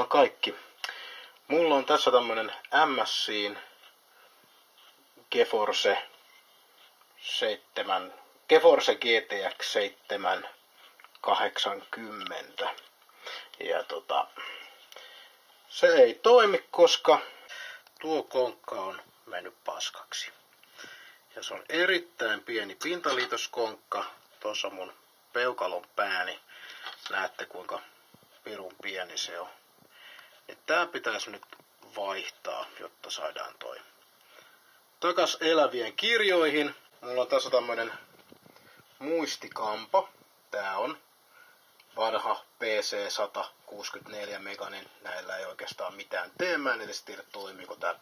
vaan kaikki. Mulla on tässä tämmönen MSI:n GeForce GTX 780. Ja se ei toimi, koska tuo konkka on mennyt paskaksi. Ja se on erittäin pieni pintaliitoskonkka. Tuossa mun peukalon pääni. Näette kuinka pirun pieni se on. Ja tää pitäisi nyt vaihtaa, jotta saadaan toi takas elävien kirjoihin. Mulla on tässä tämmönen muistikampa. Tää on vanha PC 164 meganen. Näillä ei oikeastaan mitään tee. Mä en edes tiedä toimiiko tää.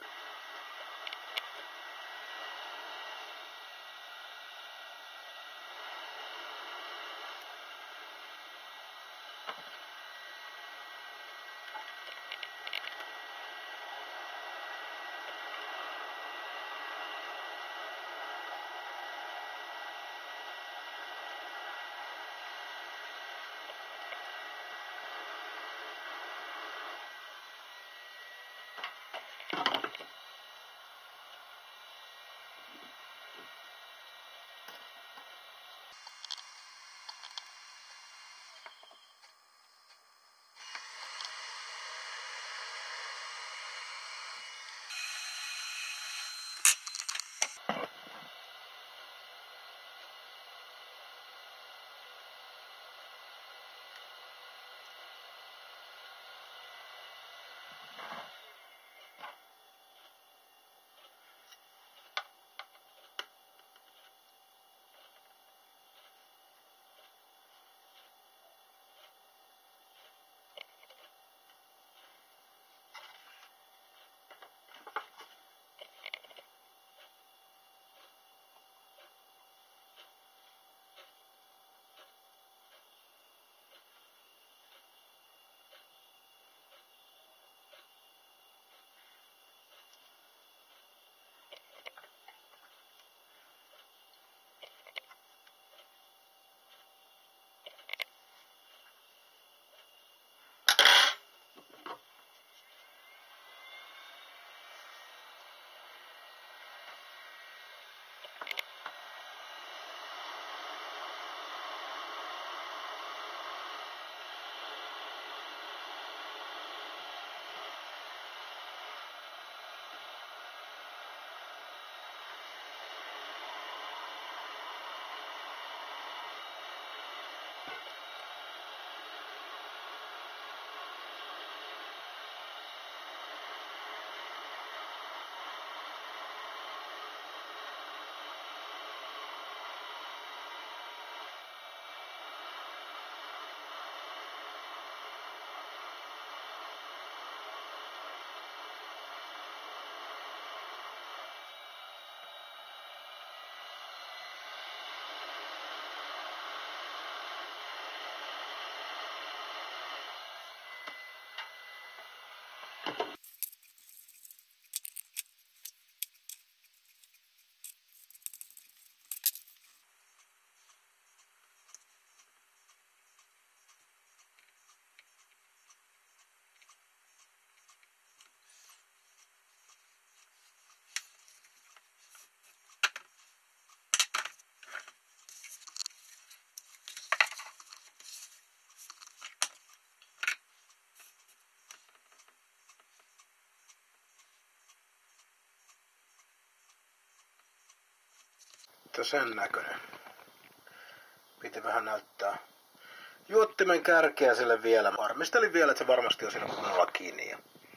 Sen näköinen. Piti vähän näyttää juottimen kärkeä sille vielä. Varmistelin vielä, että se varmasti on siinä kunnolla kiinni.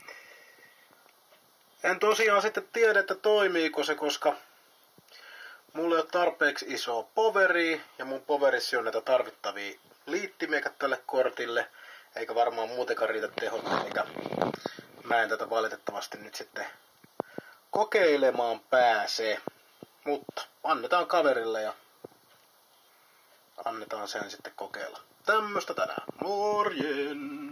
En tosiaan sitten tiedä, että toimiiko se, koska mulla ei ole tarpeeksi isoa poweria ja mun powerissa on näitä tarvittavia liittimiä tälle kortille. Eikä varmaan muutenkaan riitä tehot, eikä mä en tätä valitettavasti nyt sitten kokeilemaan pääse. Mutta annetaan kaverille ja annetaan sen sitten kokeilla. Tämmöstä tänään. Morjen!